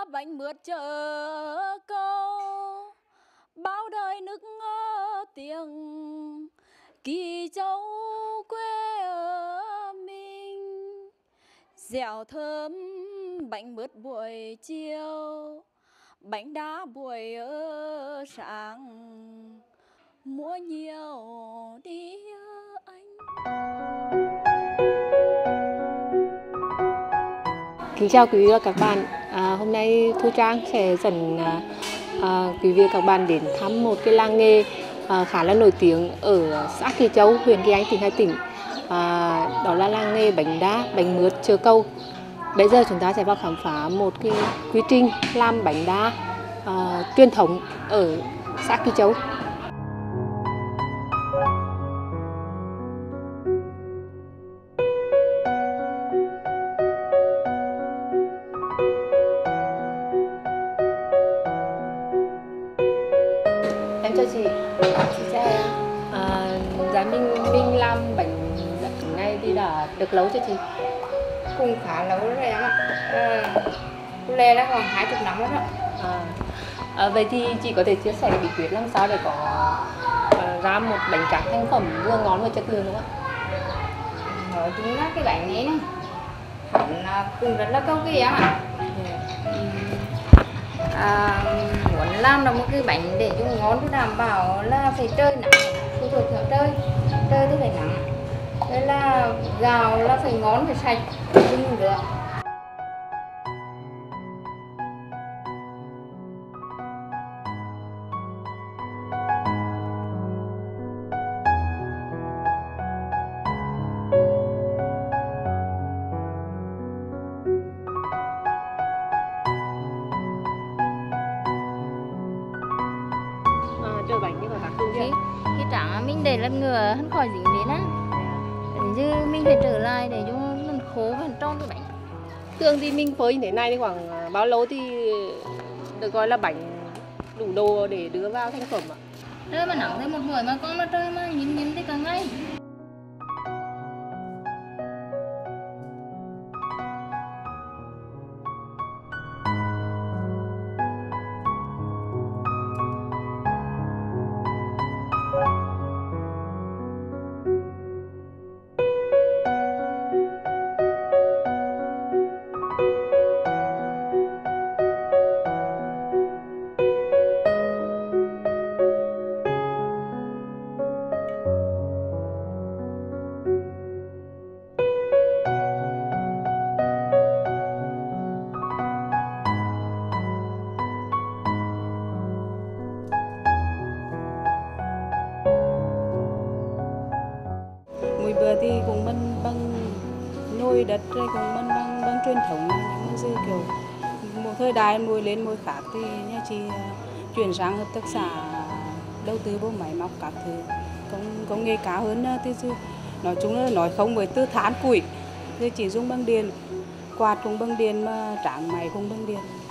bánh mướt chợ câu, bao đời nức tiếng Kỳ Châu quê ở mình. Dẻo thơm bánh mướt buổi chiều, bánh đá buổi sáng, mua nhiều đi anh. Kính chào quý vị và các bạn. Hôm nay Thu Trang sẽ dẫn quý vị và các bạn đến thăm một cái làng nghề khá là nổi tiếng ở xã Kỳ Châu, huyện Kỳ Anh, tỉnh Hà Tĩnh. Đó là làng nghề bánh đá, bánh mướt chợ câu. Bây giờ chúng ta sẽ vào khám phá một cái quy trình làm bánh đá truyền thống ở xã Kỳ Châu. Em chào chị chào em. Dạ mình làm bánh này thì đã được lâu chưa chị? Cũng khá lâu rồi em ạ. Lê đã khoảng 20 năm rồi đó. Vậy thì chị có thể chia sẻ bí quyết làm sao để có ra một bánh tráng thành phẩm vừa ngon vừa chất lượng đúng không ạ? Nói chung là cái bánh này này hẳn cũng rất là cầu kỳ em ạ. Muốn làm được một cái bánh để cho ngon thì đảm bảo là phải trời nắng, phụ thuộc theo trời thì phải nắng, thế là gạo là phải ngon, phải sạch, đừng rửa. Trời bánh như các dung Khi trắng mình để lên ngừa hắn khỏi dính đến á, chứ mình phải trở lại để cho nó khô và tròn cái bánh. thường thì mình phơi như thế này thì khoảng bao lâu thì được gọi là bánh đủ đồ để đưa vào thành phẩm ạ? Trời mà nắng thêm một buổi mà con nó trời mà nhìn thì càng ngay. Mỗi bữa thì cũng bằng nồi đất rồi cũng bằng truyền thống, nhưng mà giờ kiểu một thời đại mỗi lên mỗi khác thì nhà chị chuyển sang hợp tác xã đầu tư vô máy móc các thứ công nghệ cao hơn thì nói chung là nói không với từ than củi thì chỉ dùng bằng điện, quạt cũng bằng điện mà tráng máy cũng bằng điện.